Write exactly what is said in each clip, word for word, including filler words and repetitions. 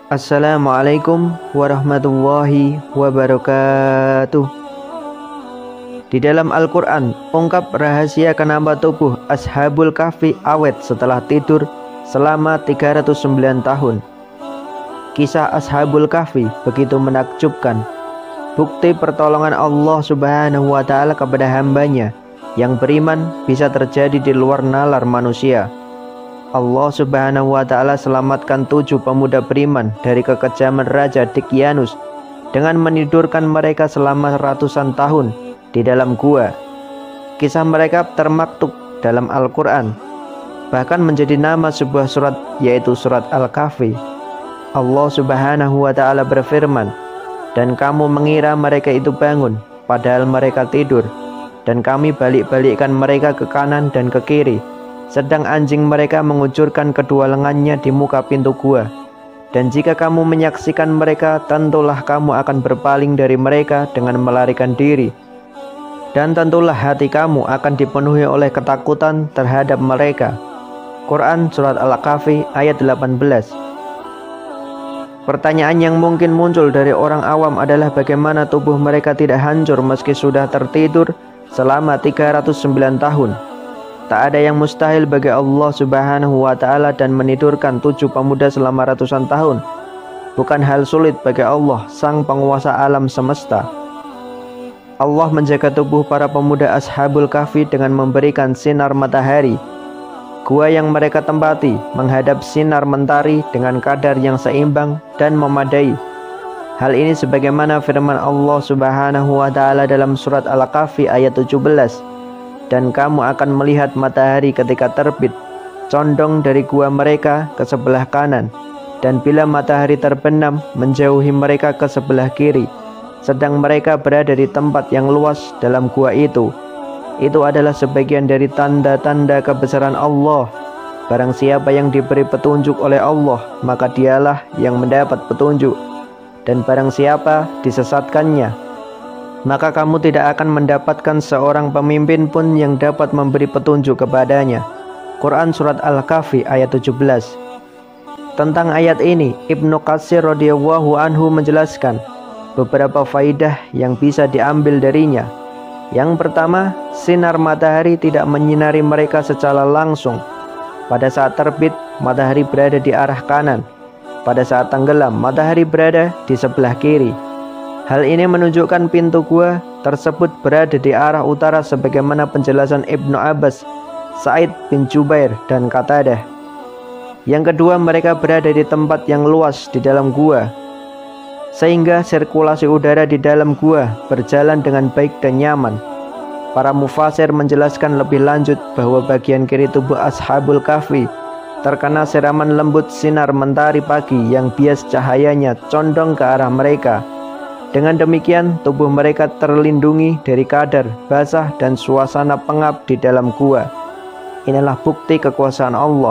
Assalamualaikum warahmatullahi wabarakatuh. Di dalam Al-Quran, ungkap rahasia kenapa tubuh Ashabul Kahfi awet setelah tidur selama tiga ratus sembilan tahun. Kisah Ashabul Kahfi begitu menakjubkan, bukti pertolongan Allah Subhanahu wa Ta'ala kepada hambanya yang beriman bisa terjadi di luar nalar manusia. Allah Subhanahu wa Ta'ala selamatkan tujuh pemuda beriman dari kekejaman Raja Dicyanus dengan menidurkan mereka selama ratusan tahun di dalam gua. Kisah mereka termaktub dalam Al-Quran, bahkan menjadi nama sebuah surat, yaitu surat Al-Kahfi. Allah Subhanahu wa Ta'ala berfirman, "Dan kamu mengira mereka itu bangun, padahal mereka tidur, dan kami balik-balikkan mereka ke kanan dan ke kiri, sedang anjing mereka mengucurkan kedua lengannya di muka pintu gua. Dan jika kamu menyaksikan mereka, tentulah kamu akan berpaling dari mereka dengan melarikan diri. Dan tentulah hati kamu akan dipenuhi oleh ketakutan terhadap mereka." Quran Surat Al-Kahfi ayat delapan belas. Pertanyaan yang mungkin muncul dari orang awam adalah bagaimana tubuh mereka tidak hancur meski sudah tertidur selama tiga ratus sembilan tahun. Tak ada yang mustahil bagi Allah Subhanahu wa Ta'ala, dan menidurkan tujuh pemuda selama ratusan tahun bukan hal sulit bagi Allah, sang penguasa alam semesta. Allah menjaga tubuh para pemuda Ashabul Kahfi dengan memberikan sinar matahari. Gua yang mereka tempati menghadap sinar mentari dengan kadar yang seimbang dan memadai. Hal ini sebagaimana firman Allah Subhanahu wa Ta'ala dalam surat Al-Kahfi ayat tujuh belas. "Dan kamu akan melihat matahari ketika terbit, condong dari gua mereka ke sebelah kanan, dan bila matahari terbenam, menjauhi mereka ke sebelah kiri, sedang mereka berada di tempat yang luas dalam gua itu. Itu adalah sebagian dari tanda-tanda kebesaran Allah. Barang siapa yang diberi petunjuk oleh Allah, maka dialah yang mendapat petunjuk, dan barang siapa disesatkannya, maka kamu tidak akan mendapatkan seorang pemimpin pun yang dapat memberi petunjuk kepadanya." Quran Surat Al-Kahfi ayat tujuh belas. Tentang ayat ini, Ibnu Katsir radhiyallahu anhu menjelaskan beberapa faidah yang bisa diambil darinya. Yang pertama, sinar matahari tidak menyinari mereka secara langsung. Pada saat terbit, matahari berada di arah kanan. Pada saat tenggelam, matahari berada di sebelah kiri. Hal ini menunjukkan pintu gua tersebut berada di arah utara sebagaimana penjelasan Ibnu Abbas, Sa'id bin Jubair, dan Qatadah. Yang kedua, mereka berada di tempat yang luas di dalam gua, sehingga sirkulasi udara di dalam gua berjalan dengan baik dan nyaman. Para mufasir menjelaskan lebih lanjut bahwa bagian kiri tubuh Ashabul Kahfi terkena siraman lembut sinar mentari pagi yang bias cahayanya condong ke arah mereka. Dengan demikian, tubuh mereka terlindungi dari kadar, basah, dan suasana pengap di dalam gua. Inilah bukti kekuasaan Allah.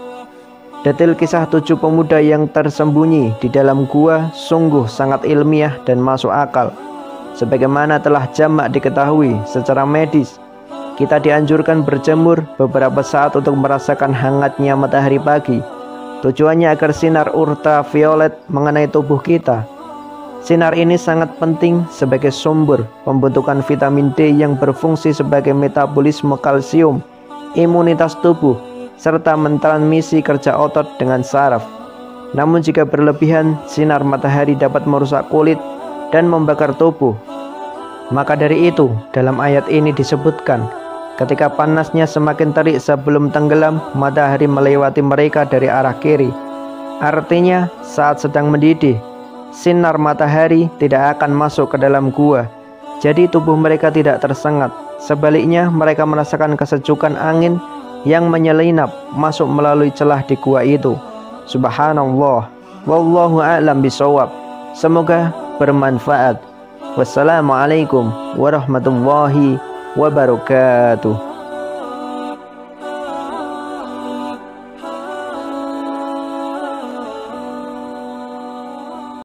Detail kisah tujuh pemuda yang tersembunyi di dalam gua sungguh sangat ilmiah dan masuk akal. Sebagaimana telah jamak diketahui secara medis, kita dianjurkan berjemur beberapa saat untuk merasakan hangatnya matahari pagi. Tujuannya agar sinar ultraviolet mengenai tubuh kita. Sinar ini sangat penting sebagai sumber pembentukan vitamin D yang berfungsi sebagai metabolisme kalsium, imunitas tubuh, serta mentransmisi kerja otot dengan saraf. Namun jika berlebihan, sinar matahari dapat merusak kulit dan membakar tubuh. Maka dari itu, dalam ayat ini disebutkan, ketika panasnya semakin terik sebelum tenggelam, matahari melewati mereka dari arah kiri. Artinya, saat sedang mendidih, sinar matahari tidak akan masuk ke dalam gua, jadi tubuh mereka tidak tersengat. Sebaliknya, mereka merasakan kesejukan angin yang menyelinap masuk melalui celah di gua itu. Subhanallah. Wallahu a'lam bishawab. Semoga bermanfaat. Wassalamualaikum warahmatullahi wabarakatuh.